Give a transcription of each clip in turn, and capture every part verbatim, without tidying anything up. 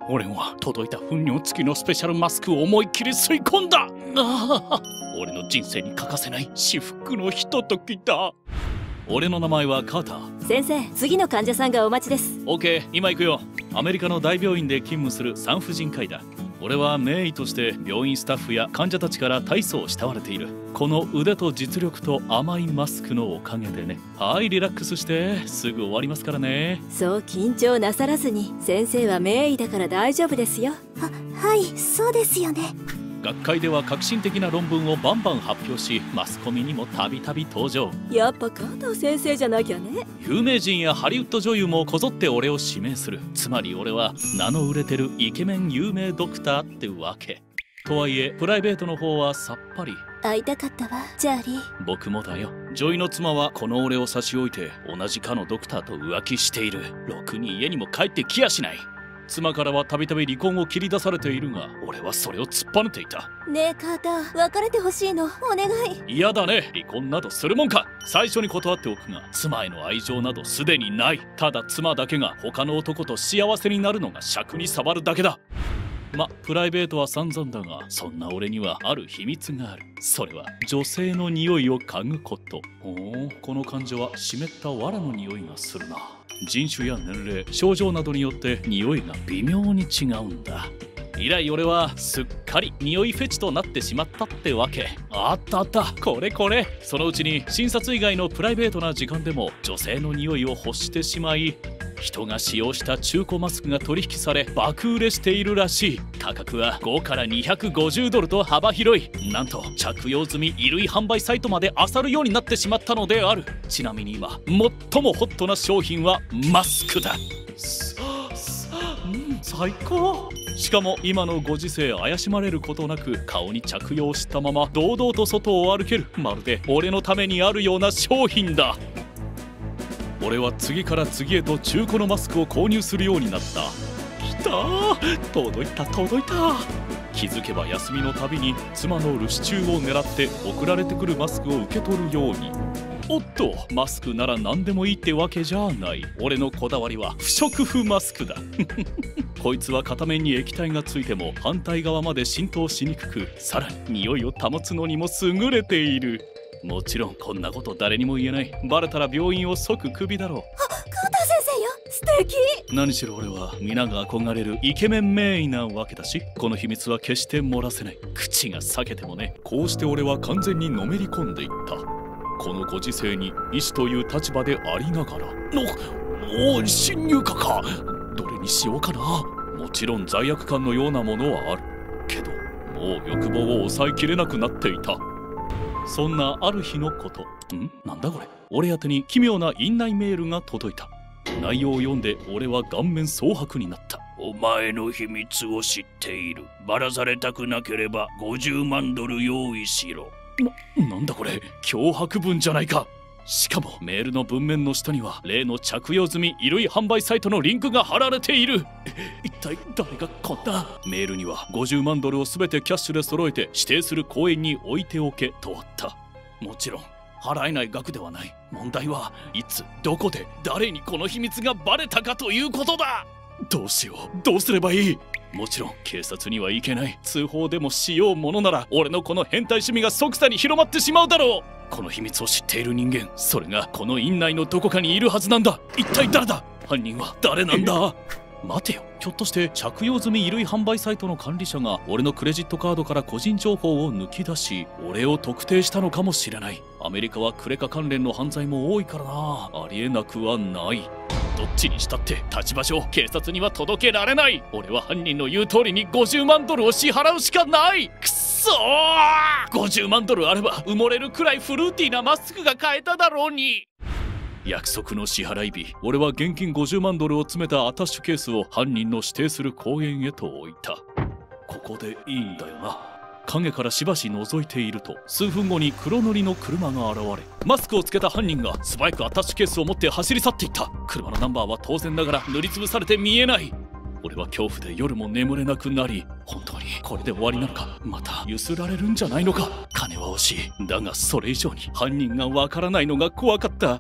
俺は届いた糞尿付きのスペシャルマスクを思いっきり吸い込んだ。あ俺の人生に欠かせない至福のひとときだ。俺の名前はカーター。 先生、次の患者さんがお待ちです。 オーケー、今行くよ。アメリカの大病院で勤務する産婦人科医だ。俺は名医として病院スタッフや患者たちから大層慕われている。この腕と実力と甘いマスクのおかげでね。はい、リラックスしてすぐ終わりますからね。 そう緊張なさらずに、先生は名医だから大丈夫ですよ。 は、はい、そうですよね。 学会では革新的な論文をバンバン発表し、マスコミにもたびたび登場。 やっぱ加藤先生じゃなきゃね。 有名人やハリウッド女優もこぞって俺を指名する。つまり俺は名の売れてるイケメン有名ドクターってわけ。とはいえプライベートの方はさっぱり。 会いたかったわ、チャーリー。 僕もだよ。女医の妻はこの俺を差し置いて同じ科のドクターと浮気している。ろくに家にも帰ってきやしない。妻からはたびたび離婚を切り出されているが、俺はそれを突っぱねていた。 ねえカーター、別れてほしいの、お願い。 嫌だね、離婚などするもんか。最初に断っておくが、妻への愛情などすでにない。ただ妻だけが他の男と幸せになるのが尺に触るだけだ。ま、プライベートは散々だが、そんな俺にはある秘密がある。それは女性の匂いを嗅ぐこと。おお、この患者は湿った藁の匂いがするな。人種や年齢、症状などによって匂いが微妙に違うんだ。以来俺はすっかり匂いフェチとなってしまったってわけ。あったあった、これこれ。そのうちに診察以外のプライベートな時間でも女性の匂いを欲してしまい、人が使用した中古マスクが取引され爆売れしているらしい。価格はごからにひゃくごじゅうドルと幅広い。なんと着用済み衣類販売サイトまで漁るようになってしまったのである。ちなみに今最もホットな商品はマスクだ。うん、最高。しかも今のご時世怪しまれることなく顔に着用したまま堂々と外を歩ける。まるで俺のためにあるような商品だ。俺は次から次へと中古のマスクを購入するようになった。きたー、届いた届いた。気づけば休みのたびに妻の留守中を狙って送られてくるマスクを受け取るように。おっと、マスクなら何でもいいってわけじゃない。俺のこだわりは不織布マスクだ。こいつは片面に液体がついても反対側まで浸透しにくく、さらに匂いを保つのにも優れている。もちろんこんなこと誰にも言えない。バレたら病院を即クビだろう。 あ、カーター先生よ、素敵。 何しろ俺は皆が憧れるイケメン名医なわけだし、この秘密は決して漏らせない。口が裂けてもね。こうして俺は完全にのめり込んでいった。このご時世に医師という立場でありながらの、おお、侵入かか。どれにしようかな。もちろん罪悪感のようなものはあるけど、もう欲望を抑えきれなくなっていた。そんなある日のこと。んなんだこれ。俺宛てに奇妙な院内メールが届いた。内容を読んで俺は顔面蒼白になった。お前の秘密を知っている。ばらされたくなければごじゅうまんドル用意しろ。な、なんだこれ。脅迫文じゃないか。しかもメールの文面の下には例の着用済み衣類販売サイトのリンクが貼られている。一体誰がこんな。メールにはごじゅうまんドルを全てキャッシュで揃えて指定する公園に置いておけとあった。もちろん払えない額ではない。問題はいつどこで誰にこの秘密がバレたかということだ。どうしよう、どうすればいい。もちろん警察には行けない。通報でもしようものなら俺のこの変態趣味が即座に広まってしまうだろう。この秘密を知っている人間、それがこの院内のどこかにいるはずなんだ。一体誰だ。犯人は誰なんだ。待てよ、ひょっとして着用済み衣類販売サイトの管理者が俺のクレジットカードから個人情報を抜き出し俺を特定したのかもしれない。アメリカはクレカ関連の犯罪も多いからな。ありえなくはない。どっちにしたって立場上警察には届けられない。俺は犯人の言う通りにごじゅうまんドルを支払うしかない。くそー、ごじゅうまんドルあれば埋もれるくらいフルーティーなマスクが買えただろうに。約束の支払い日、俺は現金ごじゅうまんドルを詰めたアタッシュケースを犯人の指定する公園へと置いた。ここでいいんだよな。影からしばし覗いていると数分後に黒塗りの車が現れ、マスクをつけた犯人が素早くアタッシュケースを持って走り去っていった。車のナンバーは当然ながら塗りつぶされて見えない。俺は恐怖で夜も眠れなくなり、本当にこれで終わりなのか。またゆすられるんじゃないのか。金は惜しい。だがそれ以上に犯人がわからないのが怖かった。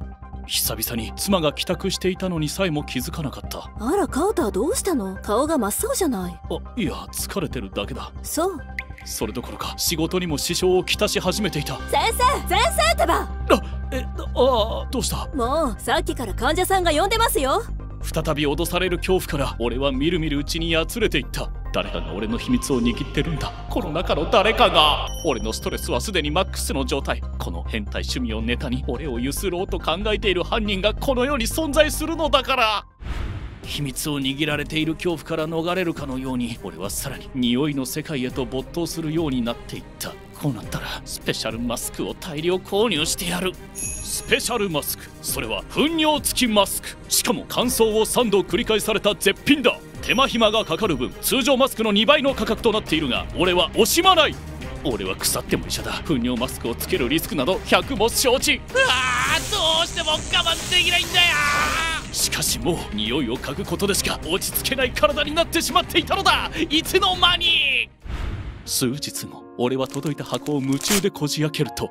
久々に妻が帰宅していたのにさえも気づかなかった。 あら、カーターどうしたの？顔が真っ青じゃない。 あ、いや、疲れてるだけだ。 そう。 それどころか仕事にも支障をきたし始めていた。 先生先生ってば。 あ、え、ああ、どうした？ もうさっきから患者さんが呼んでますよ。 再び脅される恐怖から俺はみるみるうちにやつれていった。誰かが俺の秘密を握ってるんだ。この中の誰かが。俺のストレスはすでにマックスの状態。この変態趣味をネタに俺をゆすろうと考えている犯人がこの世に存在するのだから。秘密を握られている恐怖から逃れるかのように俺はさらに匂いの世界へと没頭するようになっていった。こうなったらスペシャルマスクを大量購入してやる。スペシャルマスク、それは糞尿付きマスク。しかも乾燥をさんど繰り返された絶品だ。手間暇がかかる分通常マスクのにばいの価格となっているが、俺は惜しまない。俺は腐っても医者だ。糞尿マスクをつけるリスクなど百も承知。うわー、どうしても我慢できないんだよ。しかしもう匂いを嗅ぐことでしか落ち着けない体になってしまっていたのだ。いつの間に。数日後、俺は届いた箱を夢中でこじ開けると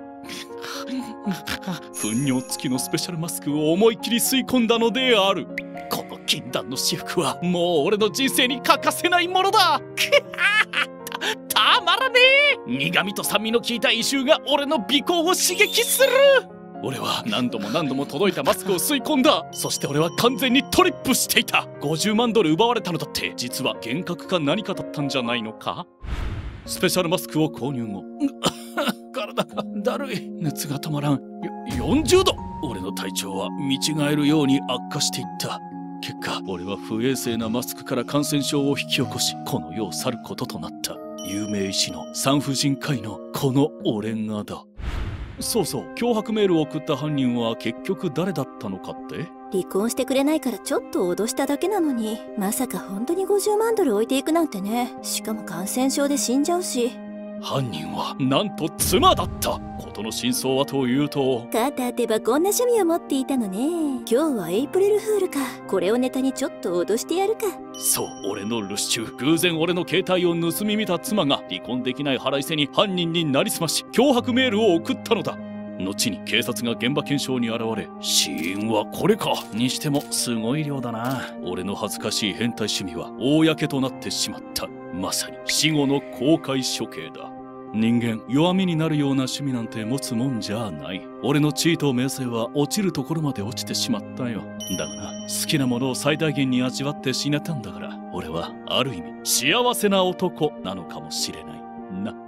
糞尿付きのスペシャルマスクを思いっきり吸い込んだのである。この禁断の私服はもう俺の人生に欠かせないものだ。た, たまらねえ。苦味と酸味の効いた異臭が俺の鼻孔を刺激する。俺は何度も何度も届いたマスクを吸い込んだ。そして俺は完全にトリップしていた。ごじゅうまんドル奪われたのだって実は幻覚か何かだったんじゃないのか。スペシャルマスクを購入後体がだるい。熱が止まらん。よんじゅうど。俺の体調は見違えるように悪化していった。結果俺は不衛生なマスクから感染症を引き起こし、この世を去ることとなった。有名医師の産婦人科医のこの俺がだ。そうそう、脅迫メールを送った犯人は結局誰だったのかって？ 離婚してくれないからちょっと脅しただけなのに、まさか本当にごじゅうまんドル置いていくなんてね。しかも感染症で死んじゃうし。 犯人はなんと妻だった。事の真相はというと、 カーターってばこんな趣味を持っていたのね。今日はエイプリルフールか。これをネタにちょっと脅してやるか。 そう、俺の留守中偶然俺の携帯を盗み見た妻が離婚できない腹いせに犯人になりすまし脅迫メールを送ったのだ。後に警察が現場検証に現れ、死因はこれか。にしてもすごい量だな。俺の恥ずかしい変態趣味は公となってしまった。まさに死後の公開処刑だ。人間弱みになるような趣味なんて持つもんじゃない。俺の地位と名声は落ちるところまで落ちてしまったよ。だがな、好きなものを最大限に味わって死ねたんだから、俺はある意味幸せな男なのかもしれないな。